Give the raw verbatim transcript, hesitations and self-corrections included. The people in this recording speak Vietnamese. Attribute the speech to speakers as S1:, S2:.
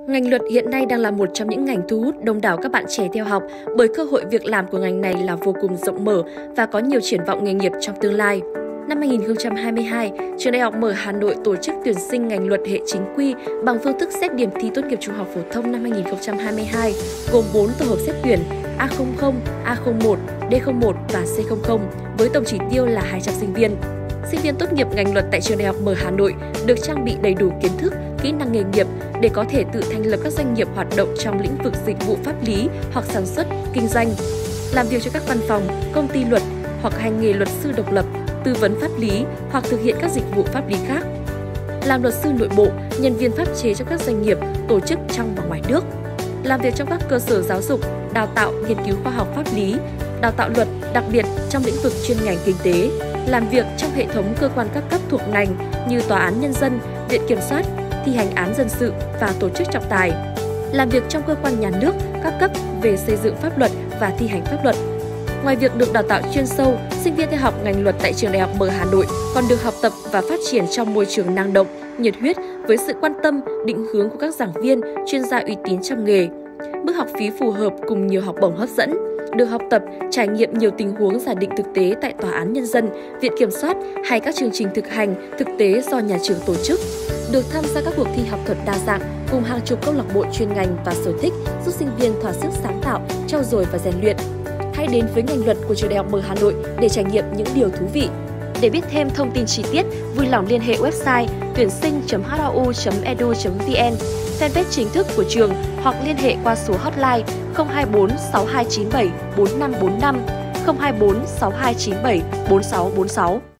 S1: Ngành luật hiện nay đang là một trong những ngành thu hút đông đảo các bạn trẻ theo học bởi cơ hội việc làm của ngành này là vô cùng rộng mở và có nhiều triển vọng nghề nghiệp trong tương lai. Năm hai nghìn không trăm hai mươi hai, Trường Đại học Mở Hà Nội tổ chức tuyển sinh ngành luật hệ chính quy bằng phương thức xét điểm thi tốt nghiệp trung học phổ thông năm hai nghìn không trăm hai mươi hai, gồm bốn tổ hợp xét tuyển A không không, A không một, D không một và C không không, với tổng chỉ tiêu là hai trăm sinh viên. Sinh viên tốt nghiệp ngành luật tại Trường Đại học Mở Hà Nội được trang bị đầy đủ kiến thức, kỹ năng nghề nghiệp để có thể tự thành lập các doanh nghiệp hoạt động trong lĩnh vực dịch vụ pháp lý hoặc sản xuất, kinh doanh, làm việc cho các văn phòng, công ty luật hoặc hành nghề luật sư độc lập, tư vấn pháp lý hoặc thực hiện các dịch vụ pháp lý khác. Làm luật sư nội bộ, nhân viên pháp chế trong các doanh nghiệp, tổ chức trong và ngoài nước. Làm việc trong các cơ sở giáo dục, đào tạo, nghiên cứu khoa học pháp lý, đào tạo luật, đặc biệt trong lĩnh vực chuyên ngành kinh tế. Làm việc trong hệ thống cơ quan các cấp thuộc ngành như Tòa án Nhân dân, Viện Kiểm soát, thi hành án dân sự và tổ chức trọng tài. Làm việc trong cơ quan nhà nước, các cấp về xây dựng pháp luật và thi hành pháp luật. Ngoài việc được đào tạo chuyên sâu, sinh viên theo học ngành luật tại Trường Đại học Mở Hà Nội còn được học tập và phát triển trong môi trường năng động, nhiệt huyết với sự quan tâm, định hướng của các giảng viên, chuyên gia uy tín trong nghề. Mức học phí phù hợp cùng nhiều học bổng hấp dẫn, được học tập, trải nghiệm nhiều tình huống giả định thực tế tại Tòa án Nhân dân, Viện Kiểm soát hay các chương trình thực hành, thực tế do nhà trường tổ chức. Được tham gia các cuộc thi học thuật đa dạng cùng hàng chục câu lạc bộ chuyên ngành và sở thích giúp sinh viên thỏa sức sáng tạo, trau dồi và rèn luyện. Hãy đến với ngành luật của Trường Đại học Mở Hà Nội để trải nghiệm những điều thú vị. Để biết thêm thông tin chi tiết, vui lòng liên hệ website tuyển sinh chấm h a u chấm e d u chấm v n, fanpage chính thức của trường hoặc liên hệ qua số hotline không hai bốn sáu hai chín bảy bốn năm bốn năm, không hai bốn sáu hai chín bảy bốn sáu bốn sáu.